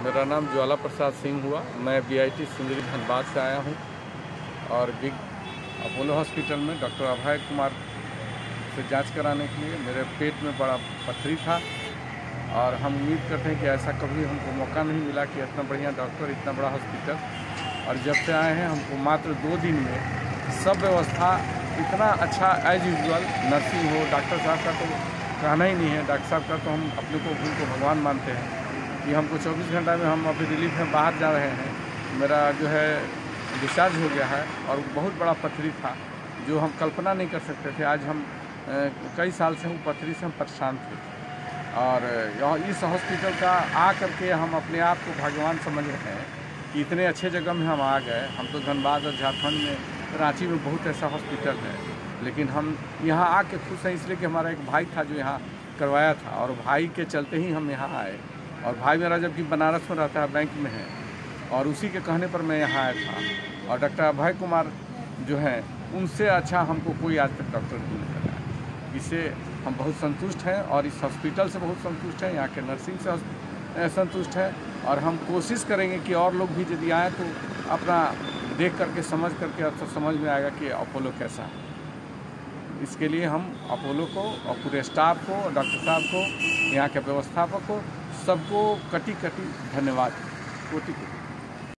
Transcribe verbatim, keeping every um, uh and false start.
मेरा नाम ज्वाला प्रसाद सिंह हुआ। मैं बी आई टी सुंदरी धनबाद से आया हूँ और बिग अपोलो हॉस्पिटल में डॉक्टर अभय कुमार से जांच कराने के लिए। मेरे पेट में बड़ा पथरी था और हम उम्मीद करते हैं कि ऐसा कभी हमको मौका नहीं मिला कि इतना बढ़िया डॉक्टर, इतना बड़ा हॉस्पिटल। और जब से आए हैं हमको मात्र दो दिन में सब व्यवस्था इतना अच्छा एज यूजुअल, नर्सिंग हो, डॉक्टर साहब का तो कहना ही नहीं है। डॉक्टर साहब का तो हम अपने को उनको भगवान मानते हैं कि हमको चौबीस घंटा में, हम अभी रिलीफ में बाहर जा रहे हैं, मेरा जो है डिस्चार्ज हो गया है। और बहुत बड़ा पथरी था जो हम कल्पना नहीं कर सकते थे। आज हम कई साल से हम पथरी से हम परेशान थे और इस हॉस्पिटल का आ करके हम अपने आप को भगवान समझ रहे हैं कि इतने अच्छे जगह में हम आ गए। हम तो धनबाद और झारखंड में, रांची में बहुत ऐसा हॉस्पिटल है, लेकिन हम यहाँ आके खुश हैं इसलिए कि हमारा एक भाई था जो यहाँ करवाया था और भाई के चलते ही हम यहाँ आए। और भाई मेरा जबकि बनारस में रहता है, बैंक में है, और उसी के कहने पर मैं यहाँ आया था। और डॉक्टर अभय कुमार जो हैं, उनसे अच्छा हमको कोई आज तक डॉक्टर नहीं लगा। इससे हम बहुत संतुष्ट हैं और इस हॉस्पिटल से बहुत संतुष्ट हैं, यहाँ के नर्सिंग से संतुष्ट हैं। और हम कोशिश करेंगे कि और लोग भी यदि आएँ तो अपना देख करके, समझ करके तो समझ में आएगा कि अपोलो कैसा है। इसके लिए हम अपोलो को और पूरे स्टाफ को, डॉक्टर साहब को, यहाँ के व्यवस्थापक को, सबको कटी कटी धन्यवाद, कोटि कोटि।